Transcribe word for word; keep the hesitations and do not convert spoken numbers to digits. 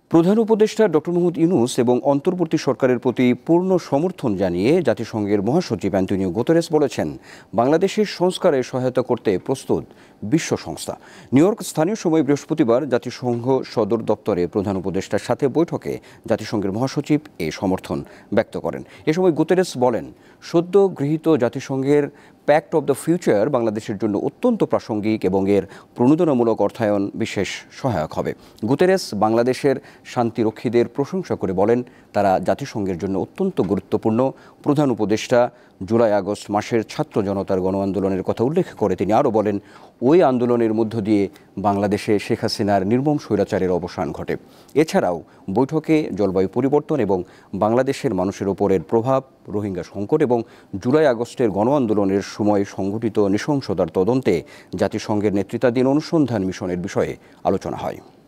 প্রধান উপদেষ্টা ডক্টর মোহাম্মদ ইউনূস এবং অন্তর্বর্তী সরকারের প্রতি পূর্ণ সমর্থন জানিয়ে জাতিসংঘের মহাসচিব অ্যান্টোনিও গুতেরেস বলেছেন, বাংলাদেশের সংস্কারে সহায়তা করতে প্রস্তুত বিশ্ব সংস্থা। নিউ ইয়র্ক স্থানীয় সময় বৃহস্পতিবার জাতিসংঘ সদর দপ্তরে প্রধান উপদেষ্টার সাথে বৈঠকে জাতিসংঘের মহাসচিব এই সমর্থন ব্যক্ত করেন। এ সময় গুতেরেস বলেন, সদ্য গৃহীত জাতিসংঘের প্যাক্ট অব দ্য ফিউচার বাংলাদেশের জন্য অত্যন্ত প্রাসঙ্গিক এবং এর প্রণোদনামূলক অর্থায়ন বিশেষ সহায়ক হবে। গুতেরেস বাংলাদেশের শান্তিরক্ষীদের প্রশংসা করে বলেন, তারা জাতিসংঘের জন্য অত্যন্ত গুরুত্বপূর্ণ। প্রধান উপদেষ্টা জুলাই আগস্ট মাসের ছাত্র জনতার গণ আন্দোলনের কথা উল্লেখ করে তিনি আরও বলেন, ওই আন্দোলনের মধ্য দিয়ে বাংলাদেশে শেখ হাসিনার নির্মম স্বৈরাচারের অবসান ঘটে। এছাড়াও বৈঠকে জলবায়ু পরিবর্তন এবং বাংলাদেশের মানুষের ওপরের প্রভাব, রোহিঙ্গা সংকট এবং জুলাই আগস্টের গণ আন্দোলনের সময় সংঘটিত নৃশংসতার তদন্তে জাতিসংঘের নেতৃত্বাধীন অনুসন্ধান মিশনের বিষয়ে আলোচনা হয়।